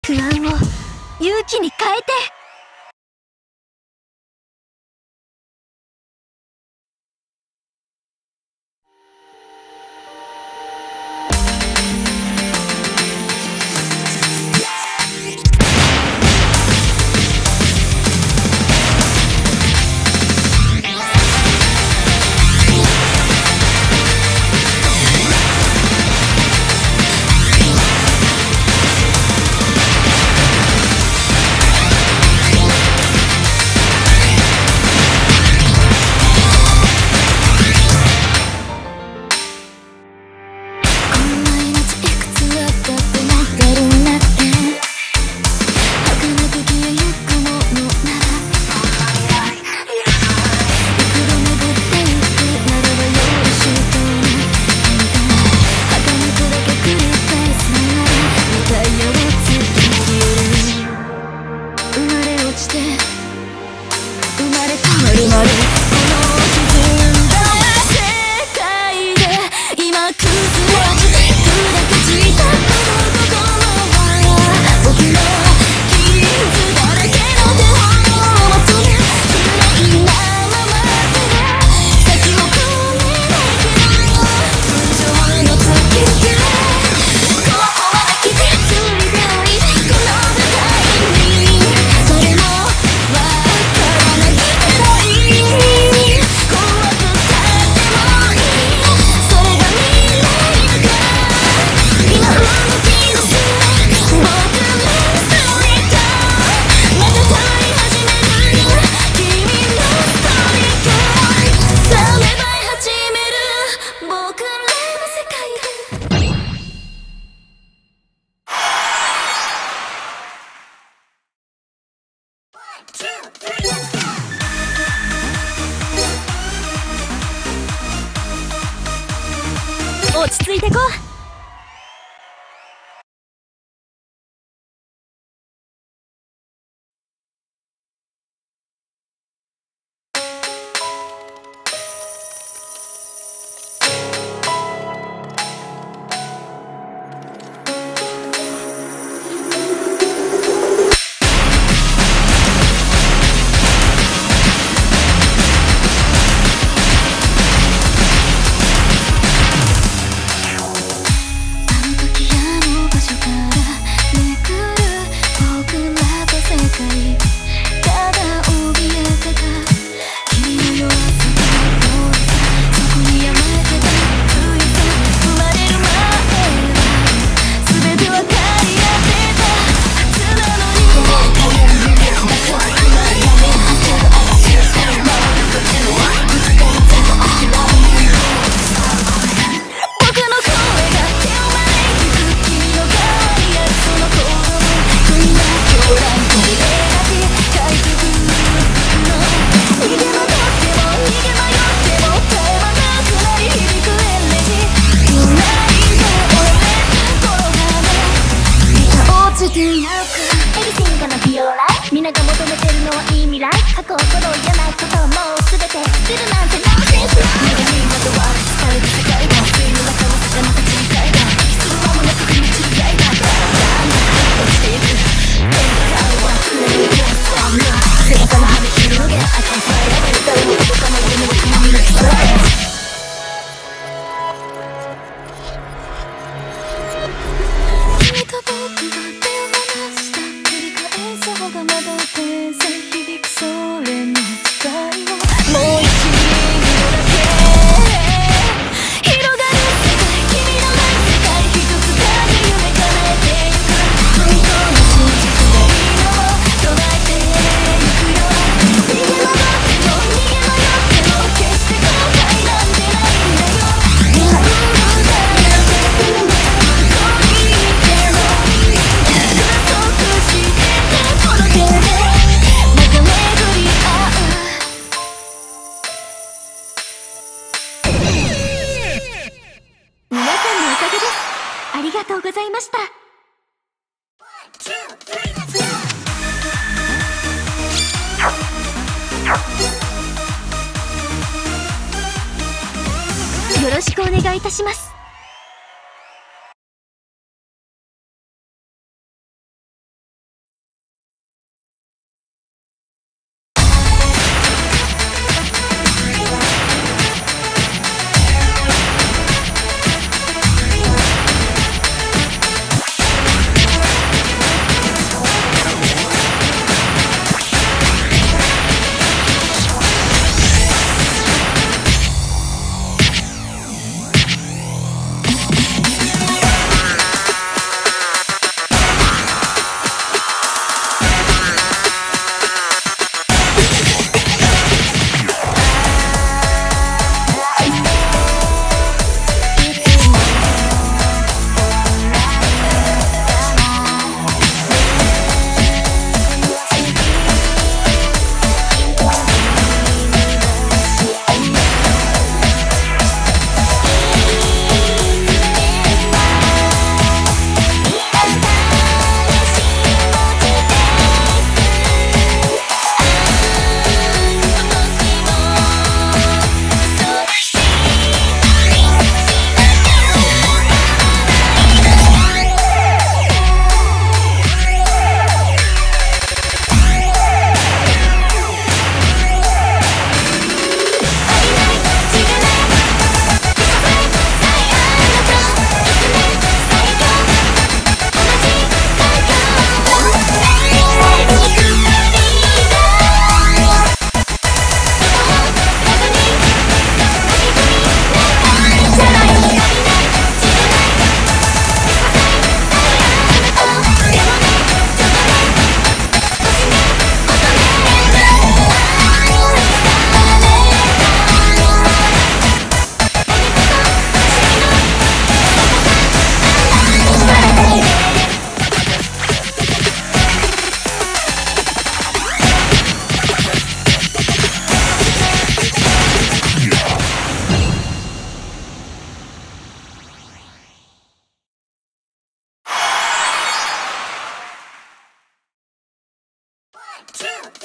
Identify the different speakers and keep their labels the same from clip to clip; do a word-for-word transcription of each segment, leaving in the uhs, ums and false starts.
Speaker 1: 不安を勇気に変えて。落ち着いてこう。
Speaker 2: 皆が求めてるのはいい未来、過去ほど嫌なことをもう全て捨てるなんてノーセンス。目が見惑わされる世界が水の中の魚たちみたいだ。必要間もなく踏み違いだ。落ちていく天高は触れるような背中の羽広げ I can fly away 誰も届かない夢を君に伝え。君と僕が手を離した繰り返す方がまだ天性響くそれの誓いをもう一度だけ広がる世界君のない世界一つだけ夢叶えてゆく本当の真実がいいのを唱えてゆくよ。逃げ惑っても逃げ迷っても決して後悔なんてないんだよ。今運動だなんて運命
Speaker 1: ありがとうございました。よろしくお願いいたします。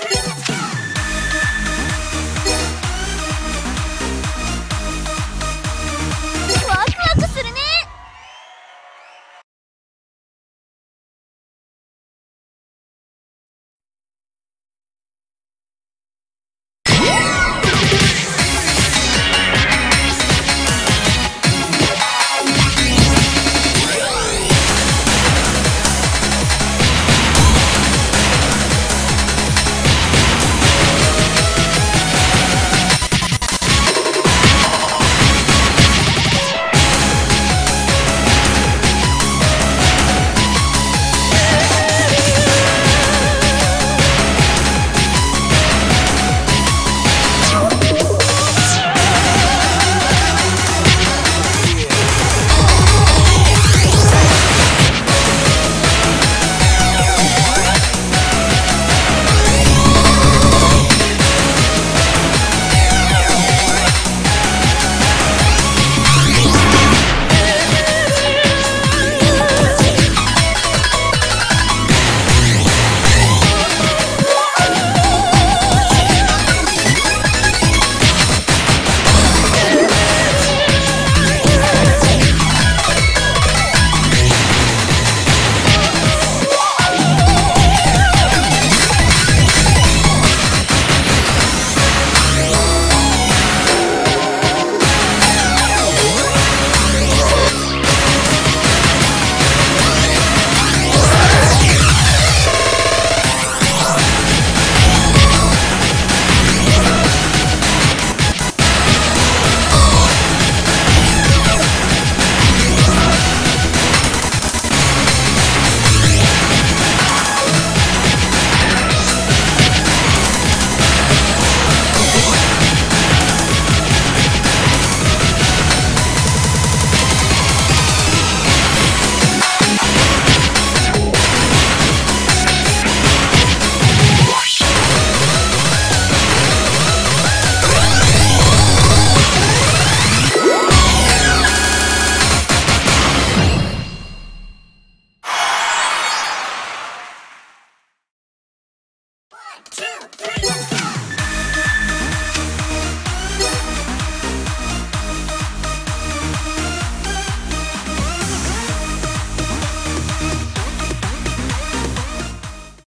Speaker 2: 「